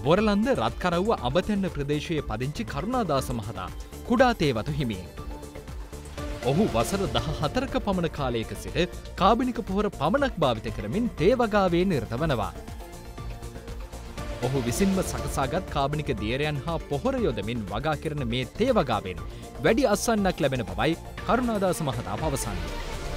බොරලන්ද රත්කරව්ව අඹතැන්න ප්‍රදේශයේ පදිංචි කරුණාදාස මහතා කුඩා තේවතු හිමියෙක්. ඔහු වසර 14ක පමණ කාලයක සිට කාබනික පොහොර පමණක් භාවිත කරමින් තේ වගාවේ නිරත වනවා. ඔහු විසින්ම සකසාගත් කාබනික දියරයන් හා පොහොර යොදමින් වගා කරන මේ තේ වගාවෙන් වැඩි අස්වන්නක් ලැබෙන බවයි කරුණාදාස මහතා පවසන්නේ.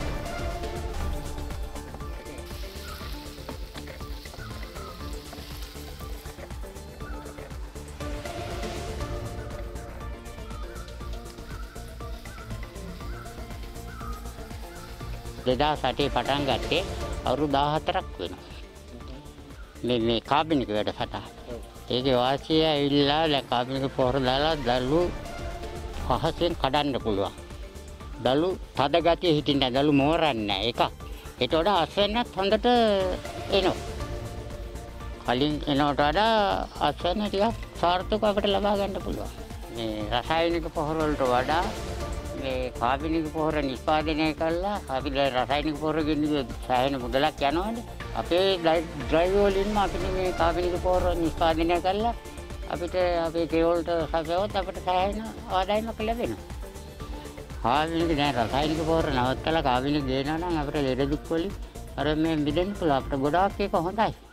සටේ පටන් ගත්තේ අවුරුදු 14ක් වෙනවා. මේ කාබනික වැඩසටහන. ඒකේ වාසිය ඇවිල්ලා කාබනික පොහොර දාලා දළු පහසෙන් කඩන්න පුළුවන්. දළු තද ගතිය හිටින්න දළු මෝරන්නේ නැහැ. එක. ඒට වඩා අස්වැන්නත් හොඳට එනවා. කලින් එනවට වඩා අස්වැන්න ටිකක් සාර්ථකව අපිට ලබා ගන්න පුළුවන්. මේ රසායනික පොහොර වලට වඩා මේ කාබනික පොහොර නිෂ්පාදනය කළා අපි රසායනික පොහොර ගෙන්නේ සෑහෙන මුදලක් යනවානේ. අපේ ඩ්‍රයිව් වලින්ම අපිට මේ කාබනික පොහොර නිෂ්පාදනය කළා අපිට අපේ තේ වලට සපයවොත් අපිට සෑහෙන ආදායමක් ලැබෙනවා. කාබනික දැන් රසායනික පොහොර නවත්තලා කාබනික ගේනවා නම් අපිට ලෙඩ දුක් වලින් අර මේ මිදෙන්න පුළුවන්. අපිට ගොඩාක් ඒක හොඳයි.